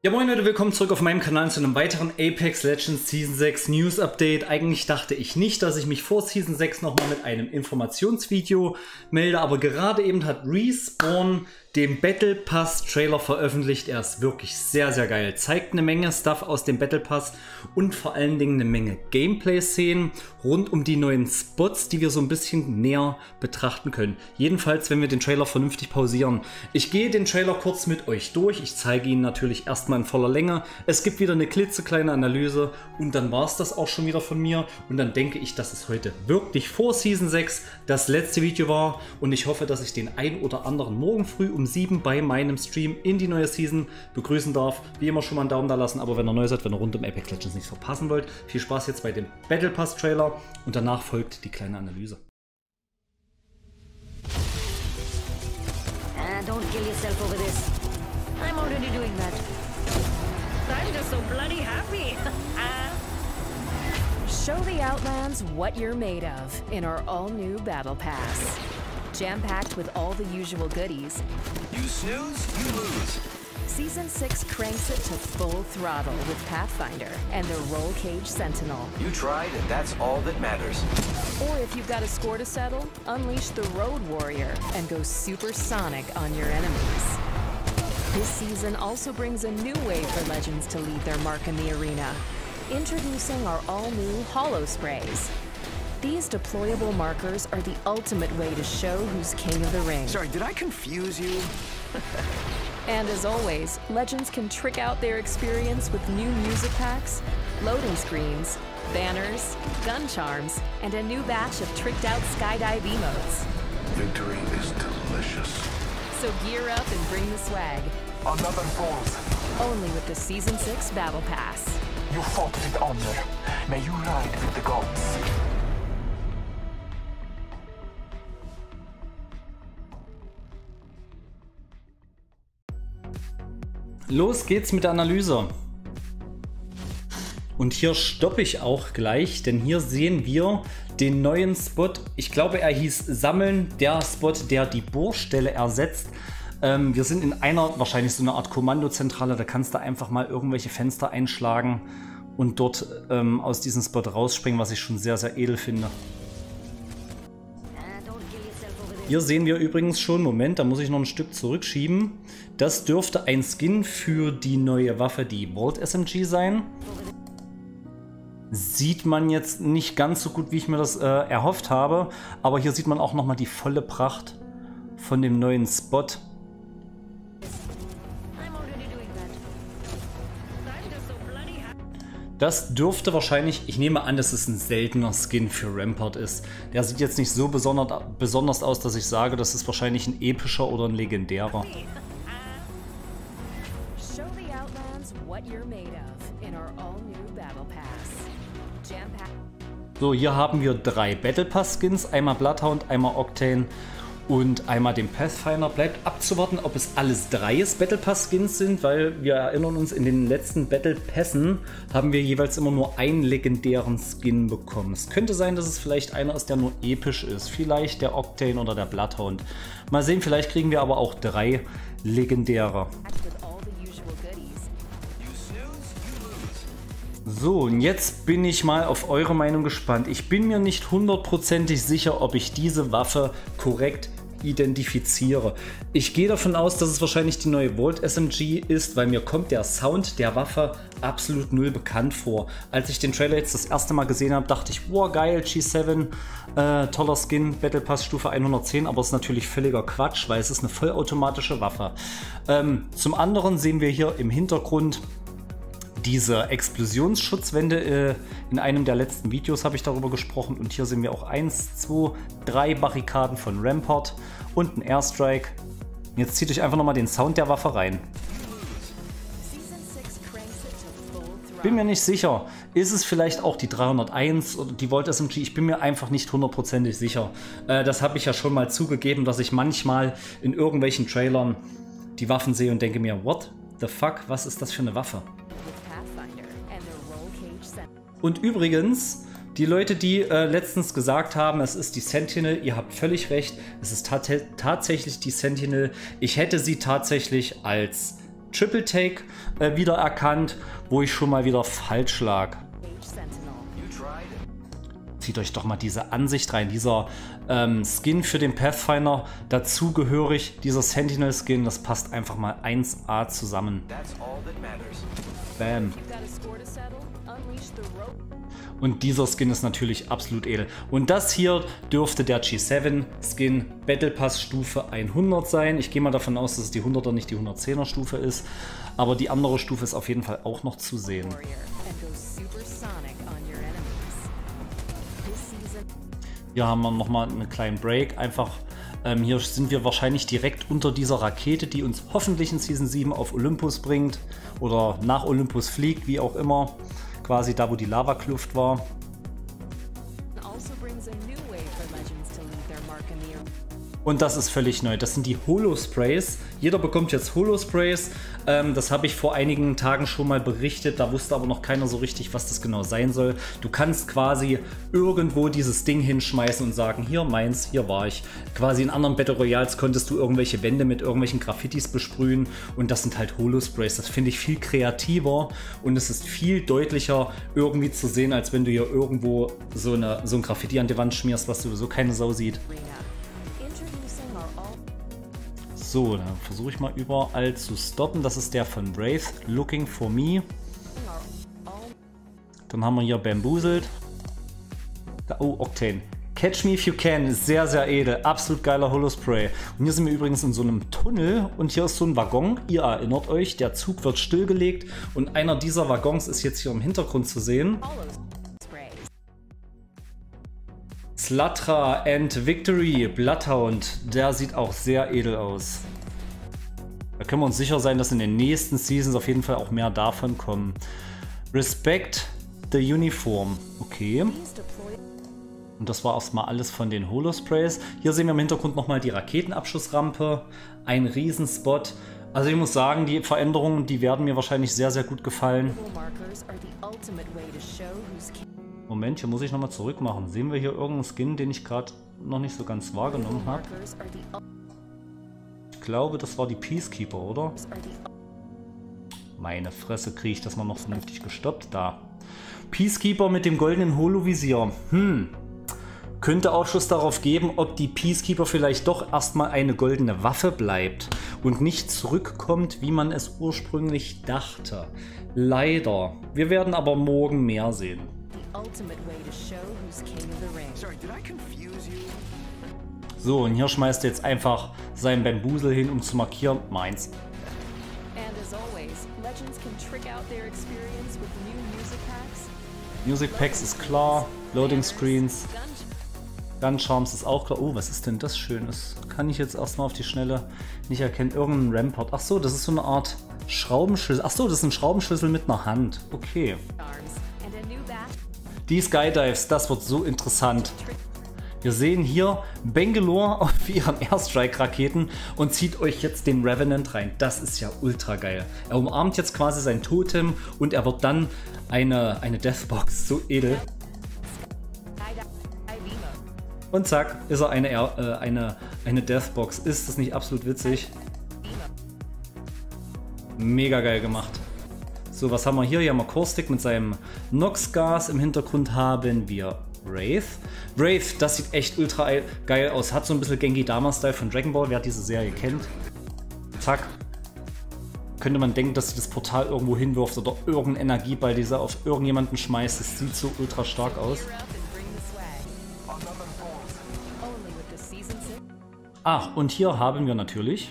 Ja moin Leute, willkommen zurück auf meinem Kanal zu einem weiteren Apex Legends Season 6 News Update. Eigentlich dachte ich nicht, dass ich mich vor Season 6 nochmal mit einem Informationsvideo melde, aber gerade eben hat Respawn den Battle Pass Trailer veröffentlicht. Er ist wirklich sehr, sehr geil. Zeigt eine Menge Stuff aus dem Battle Pass und vor allen Dingen eine Menge Gameplay-Szenen rund um die neuen Spots, die wir so ein bisschen näher betrachten können. Jedenfalls, wenn wir den Trailer vernünftig pausieren. Ich gehe den Trailer kurz mit euch durch. Ich zeige ihn natürlich erstmal in voller Länge. Es gibt wieder eine klitzekleine Analyse und dann war es das auch schon wieder von mir. Und dann denke ich, dass es heute wirklich vor Season 6 das letzte Video war und ich hoffe, dass ich den ein oder anderen morgen früh um 7 bei meinem Stream in die neue Season begrüßen darf. Wie immer schon mal einen Daumen da lassen, aber wenn ihr neu seid, wenn ihr rund um Apex Legends nichts verpassen wollt, viel Spaß jetzt bei dem Battle Pass Trailer und danach folgt die kleine Analyse. Don't kill yourself over this. I'm already doing that. I'm just so bloody happy. Show the Outlands what you're made of in our all-new Battle Pass. Jam-packed with all the usual goodies. You snooze, you lose. Season 6 cranks it to full throttle with Pathfinder and the Roll Cage Sentinel. You tried, and that's all that matters. Or if you've got a score to settle, unleash the Road Warrior and go supersonic on your enemies. This season also brings a new way for Legends to leave their mark in the arena. Introducing our all-new Holo Sprays. These deployable markers are the ultimate way to show who's king of the ring. Sorry, did I confuse you? And as always, Legends can trick out their experience with new music packs, loading screens, banners, gun charms, and a new batch of tricked-out skydive emotes. Victory is delicious. So gear up and bring the swag. Another falls. Only with the Season 6 Battle Pass. You fought with honor. May you ride with the gods. Los geht's mit der Analyse. Und hier stoppe ich auch gleich, denn hier sehen wir den neuen Spot. Ich glaube, er hieß Sammeln, der Spot, der die Bohrstelle ersetzt. Wir sind in einer, wahrscheinlich so eine Art Kommandozentrale, da kannst du einfach mal irgendwelche Fenster einschlagen und dort aus diesem Spot rausspringen, was ich schon sehr, sehr edel finde. Hier sehen wir übrigens schon, Moment, da muss ich noch ein Stück zurückschieben. Das dürfte ein Skin für die neue Waffe, die Vault SMG sein. Sieht man jetzt nicht ganz so gut, wie ich mir das erhofft habe. Aber hier sieht man auch nochmal die volle Pracht von dem neuen Spot. Das dürfte wahrscheinlich, ich nehme an, dass es ein seltener Skin für Rampart ist. Der sieht jetzt nicht so besonders aus, dass ich sage, das ist wahrscheinlich ein epischer oder ein legendärer. So, hier haben wir 3 Battle Pass Skins, einmal Bloodhound, einmal Octane und einmal den Pathfinder. Bleibt abzuwarten, ob es alles 3 Battle Pass Skins sind, weil wir erinnern uns, in den letzten Battle Pässen haben wir jeweils immer nur einen legendären Skin bekommen. Es könnte sein, dass es vielleicht einer ist, der nur episch ist. Vielleicht der Octane oder der Bloodhound. Mal sehen, vielleicht kriegen wir aber auch 3 legendäre. So, und jetzt bin ich mal auf eure Meinung gespannt. Ich bin mir nicht hundertprozentig sicher, ob ich diese Waffe korrekt identifiziere. Ich gehe davon aus, dass es wahrscheinlich die neue Vault SMG ist, weil mir kommt der Sound der Waffe absolut null bekannt vor. Als ich den Trailer jetzt das erste Mal gesehen habe, dachte ich, wow geil, G7, toller Skin, Battle Pass Stufe 110, aber es ist natürlich völliger Quatsch, weil es ist eine vollautomatische Waffe. Zum anderen sehen wir hier im Hintergrund diese Explosionsschutzwände. In einem der letzten Videos habe ich darüber gesprochen und hier sehen wir auch 1, 2, 3 Barrikaden von Rampart und ein Airstrike. Jetzt zieht euch einfach nochmal den Sound der Waffe rein. Bin mir nicht sicher. Ist es vielleicht auch die 301 oder die Vault SMG? Ich bin mir einfach nicht hundertprozentig sicher. Das habe ich ja schon mal zugegeben, dass ich manchmal in irgendwelchen Trailern die Waffen sehe und denke mir, what the fuck, was ist das für eine Waffe? Und übrigens, die Leute, die letztens gesagt haben, es ist die Sentinel, ihr habt völlig recht, es ist tatsächlich die Sentinel. Ich hätte sie tatsächlich als Triple Take wiedererkannt, wo ich schon mal wieder falsch lag. Zieht euch doch mal diese Ansicht rein, dieser Skin für den Pathfinder, dazugehörig, dieser Sentinel Skin, das passt einfach mal 1A zusammen. Bam. Und dieser Skin ist natürlich absolut edel. Und das hier dürfte der G7 Skin Battle Pass Stufe 100 sein. Ich gehe mal davon aus, dass es die 100er, nicht die 110er Stufe ist. Aber die andere Stufe ist auf jeden Fall auch noch zu sehen. Hier haben wir nochmal einen kleinen Break. Einfach, hier sind wir wahrscheinlich direkt unter dieser Rakete, die uns hoffentlich in Season 7 auf Olympus bringt. Oder nach Olympus fliegt, wie auch immer. Quasi da, wo die Lavakluft war. Und das ist völlig neu. Das sind die Holo-Sprays. Jeder bekommt jetzt Holo-Sprays. Das habe ich vor einigen Tagen schon mal berichtet. Da wusste aber noch keiner so richtig, was das genau sein soll. Du kannst quasi irgendwo dieses Ding hinschmeißen und sagen, hier meins, hier war ich. Quasi in anderen Battle Royals konntest du irgendwelche Wände mit irgendwelchen Graffitis besprühen. Und das sind halt Holo-Sprays. Das finde ich viel kreativer. Und es ist viel deutlicher irgendwie zu sehen, als wenn du hier irgendwo so ein Graffiti an die Wand schmierst, was sowieso keine Sau sieht. So, dann versuche ich mal überall zu stoppen. Das ist der von Wraith, Looking for Me. Dann haben wir hier Bamboozled. Oh, Octane. Catch Me If You Can, sehr, sehr edel. Absolut geiler Holospray. Und hier sind wir übrigens in so einem Tunnel und hier ist so ein Waggon. Ihr erinnert euch, der Zug wird stillgelegt und einer dieser Waggons ist jetzt hier im Hintergrund zu sehen. Slatra and Victory, Bloodhound, der sieht auch sehr edel aus. Da können wir uns sicher sein, dass in den nächsten Seasons auf jeden Fall auch mehr davon kommen. Respect the Uniform, okay. Und das war erstmal alles von den Holosprays. Hier sehen wir im Hintergrund nochmal die Raketenabschussrampe, ein Riesenspot. Also ich muss sagen, die Veränderungen, die werden mir wahrscheinlich sehr, sehr gut gefallen. Moment, hier muss ich nochmal zurück machen. Sehen wir hier irgendeinen Skin, den ich gerade noch nicht so ganz wahrgenommen habe? Ich glaube, das war die Peacekeeper, oder? Meine Fresse, kriege ich das mal noch vernünftig gestoppt. Da. Peacekeeper mit dem goldenen Holovisier. Könnte Aufschluss darauf geben, ob die Peacekeeper vielleicht doch erstmal eine goldene Waffe bleibt und nicht zurückkommt, wie man es ursprünglich dachte. Leider. Wir werden aber morgen mehr sehen. So, und hier schmeißt er jetzt einfach seinen Bamboozle hin, um zu markieren, meins. Music Packs ist klar, Loading Screens, Gun Charms ist auch klar. Oh, was ist denn das Schönes? Kann ich jetzt erstmal auf die Schnelle nicht erkennen. Irgendein Rampart. Ach so, das ist so eine Art Schraubenschlüssel. Ach so, das ist ein Schraubenschlüssel mit einer Hand. Okay. Die Skydives, das wird so interessant. Wir sehen hier Bangalore auf ihren Airstrike-Raketen und zieht euch jetzt den Revenant rein. Das ist ja ultra geil. Er umarmt jetzt quasi sein Totem und er wird dann eine Deathbox. So edel. Und zack, ist er eine Deathbox. Ist das nicht absolut witzig? Mega geil gemacht. So, was haben wir hier? Hier haben wir Caustic mit seinem Nox-Gas. Im Hintergrund haben wir Wraith. Wraith, das sieht echt ultra geil aus. Hat so ein bisschen Genki-Dama-Style von Dragon Ball, wer diese Serie kennt. Zack. Könnte man denken, dass sie das Portal irgendwo hinwirft oder irgendeinen Energieball, dieser auf irgendjemanden schmeißt. Das sieht so ultra stark aus. Ach, und hier haben wir natürlich...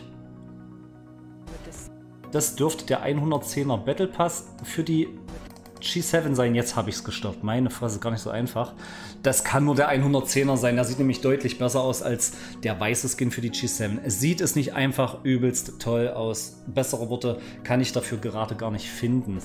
Das dürfte der 110er Battle Pass für die G7 sein. Jetzt habe ich es gestoppt. Meine Fresse, gar nicht so einfach. Das kann nur der 110er sein. Der sieht nämlich deutlich besser aus als der weiße Skin für die G7. Es sieht es nicht einfach übelst toll aus. Bessere Worte kann ich dafür gerade gar nicht finden.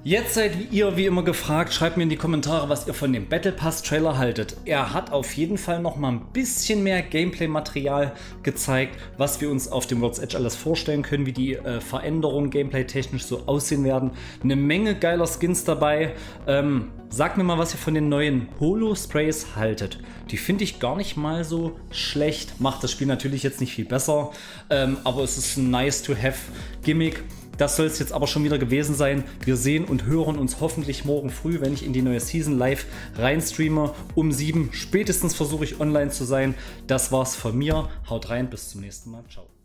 Jetzt seid ihr wie immer gefragt, schreibt mir in die Kommentare, was ihr von dem Battle Pass Trailer haltet. Er hat auf jeden Fall noch mal ein bisschen mehr Gameplay-Material gezeigt, was wir uns auf dem World's Edge alles vorstellen können, wie die Veränderungen gameplay-technisch so aussehen werden. Eine Menge geiler Skins dabei. Sagt mir mal, was ihr von den neuen Holo-Sprays haltet. Die finde ich gar nicht mal so schlecht. Macht das Spiel natürlich jetzt nicht viel besser, aber es ist ein nice-to-have-Gimmick. Das soll es jetzt aber schon wieder gewesen sein. Wir sehen und hören uns hoffentlich morgen früh, wenn ich in die neue Season live reinstreame. Um 7 spätestens versuche ich online zu sein. Das war's von mir. Haut rein, bis zum nächsten Mal. Ciao.